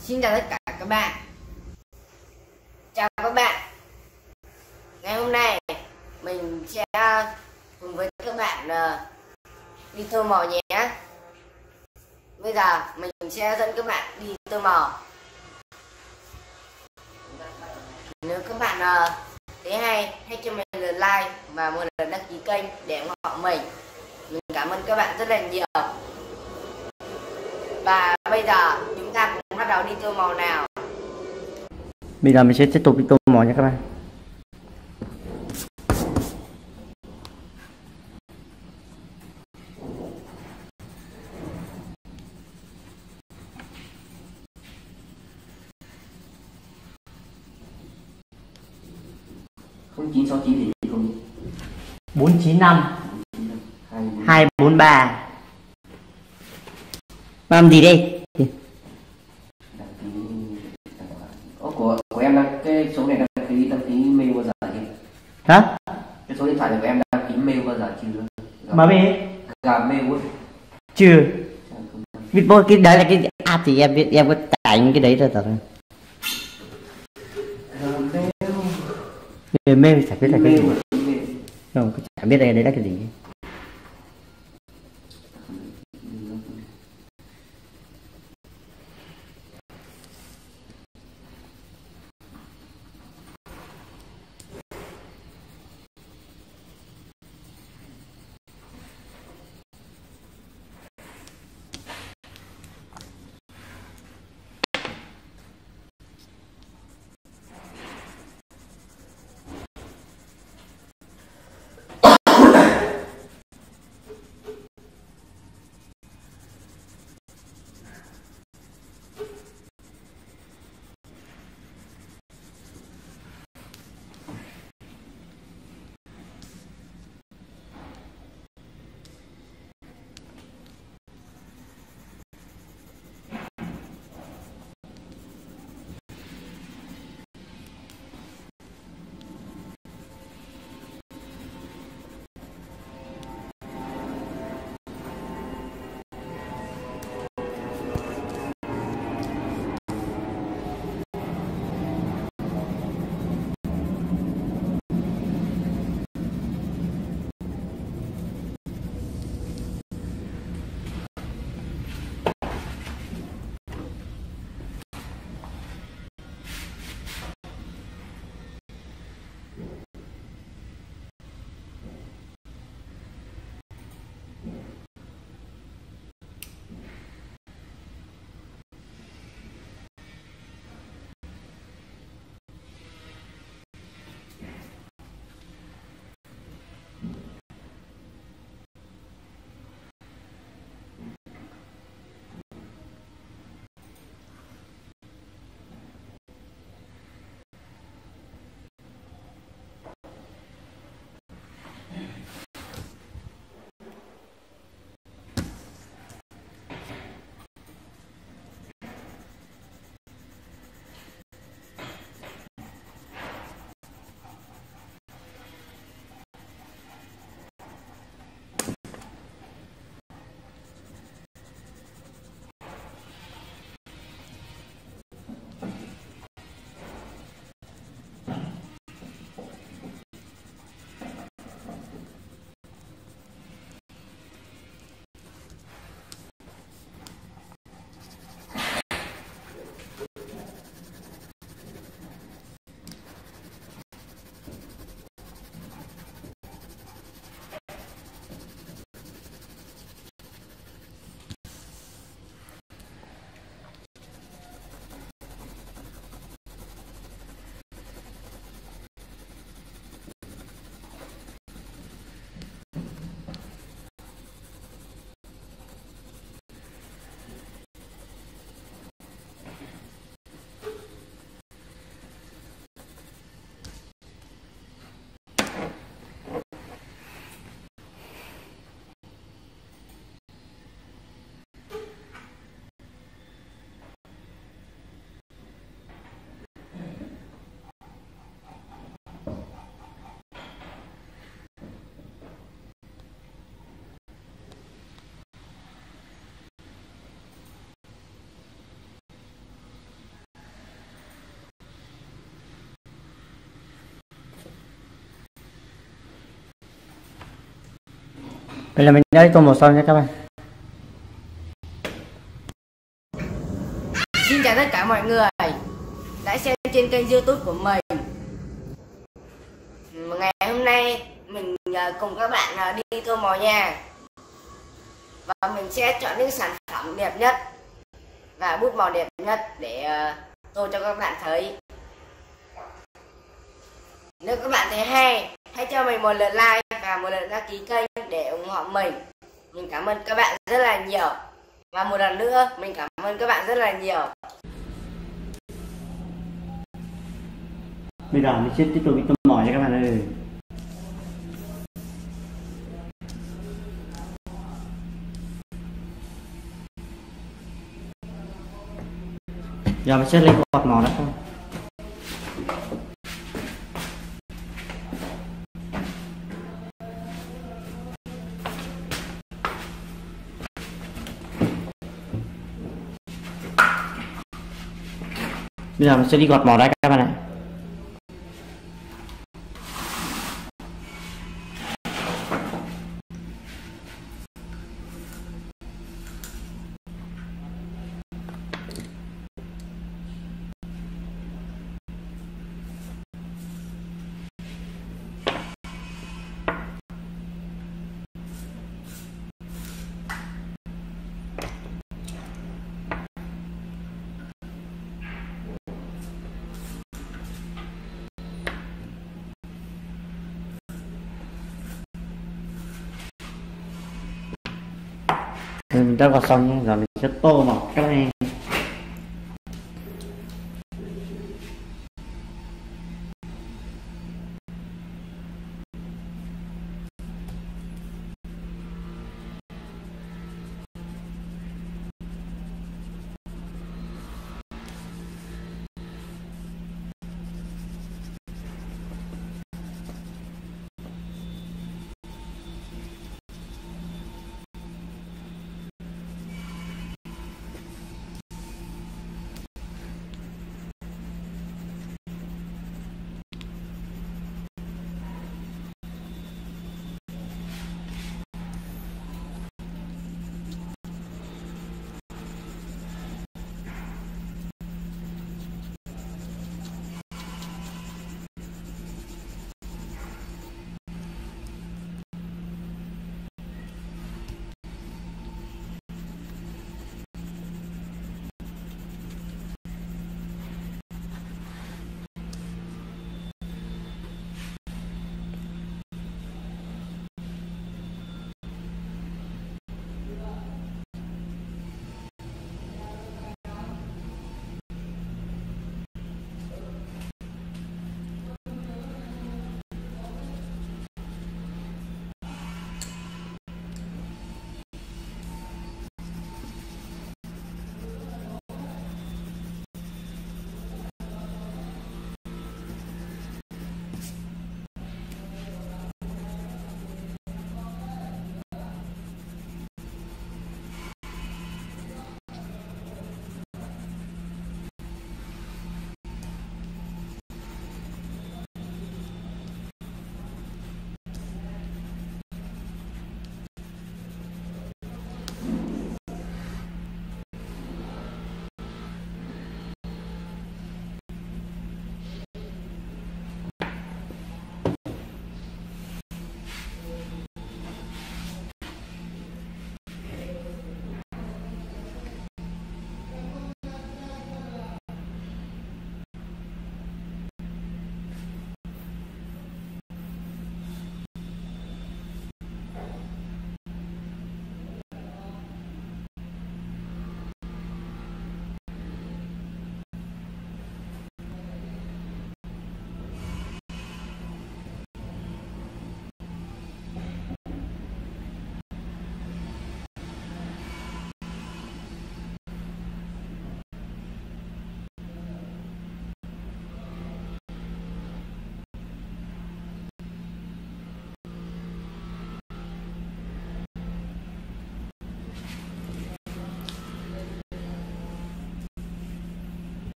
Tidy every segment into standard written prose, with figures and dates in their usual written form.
Xin chào tất cả các bạn. Chào các bạn. Ngày hôm nay mình sẽ cùng với các bạn đi tô màu nhé. Bây giờ mình sẽ dẫn các bạn đi tô màu. Nếu các bạn thấy hay, hãy cho mình lượt like và một lượt đăng ký kênh để ủng hộ mình. Mình cảm ơn các bạn rất là nhiều. Và bây giờ chúng ta cùng bắt đầu đi tô màu nào. Bây giờ mình sẽ tiếp tục đi tô màu nha các bạn. Không 969 thì không 495 243. Làm gì đây? Của em đăng cái số này đăng ký mail bao giờ chưa? Hả? Cái số điện thoại của em đăng ký mail bao giờ chưa? Mà về Gmail chưa? Biết bố cái đấy là cái app thì em biết, em có tải những cái đấy rồi rồi. Mail chả biết là cái gì. Không, chả biết đây đấy là cái gì. Bây giờ mình đã đi tô màu son nha các bạn. Xin chào tất cả mọi người đã xem trên kênh YouTube của mình. Ngày hôm nay mình cùng các bạn đi tô màu nha. Và mình sẽ chọn những sản phẩm đẹp nhất và bút màu đẹp nhất để tô cho các bạn thấy. Nếu các bạn thấy hay, hãy cho mình một lượt like và một lượt đăng ký kênh để ủng hộ mình. Mình cảm ơn các bạn rất là nhiều. Và một lần nữa, mình cảm ơn các bạn rất là nhiều. Bây giờ mình sẽ tiếp tục đi tô màu nha các bạn ơi. Giờ mình sẽ lấy quạt màu đó thôi. Bây giờ mình sẽ đi gọt màu đây các bạn ạ. Mình đã gọt xong nha, giờ mình sẽ tô màu các bạn em.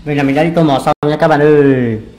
Vậy là mình đã đi tô mò xong nha các bạn ơi.